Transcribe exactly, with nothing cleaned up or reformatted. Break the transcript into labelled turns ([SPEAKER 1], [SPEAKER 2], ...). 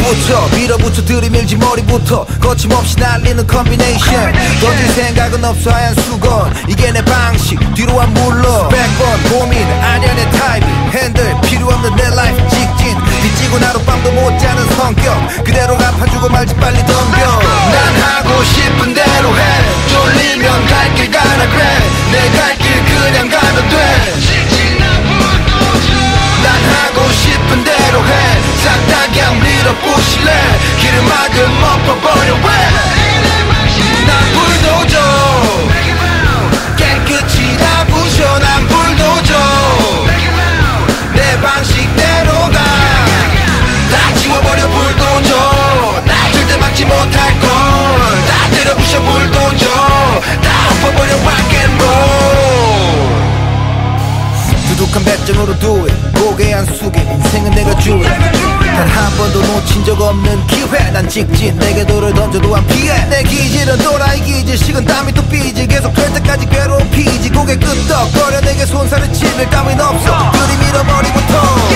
[SPEAKER 1] 머리부터 밀어붙여 들이밀지 머리부터 거침없이 날리는 컨비네이션 던질 생각은 없어 하얀 수건 이게 내 방식 뒤로 안 물러 백 번 고민 아냐 내 타입이 핸들 필요 없는 내 라이프 직진 빚지고 하룻밤도 못 자는 성격 그대로 갚아주고 말지 빨리 덤벼 난 하고 싶은 대로 해 쫄리면 갈 길 가라 그래 내 갈 길 그냥 가면 돼 난 하고 싶은 대로 해 싹 다 그냥 밀어부실래 길을 막은 멈춰버려 왜 난 불도저 깨끗이 다 부셔 난 불도저 내 방식대로 가 다 지워버려 불도저 날 절대 막지 못할 걸 다 때려 부셔 불도저 다 엎어버려 락앤롤 두둑한 배짱으로 do it 고개 안 숙여 인생은 내가 주 it 단 한 번도 놓친 적 없는 기회 난 직진 내게 돌을 던져도 안 피해 내 기질은 또라이 기질 식은 땀이 또 삐질 계속 될 때까지 괴로운 피지 고개 끄덕거려 내게 손살을 치밀 따윈 없어 들이밀어 머리부터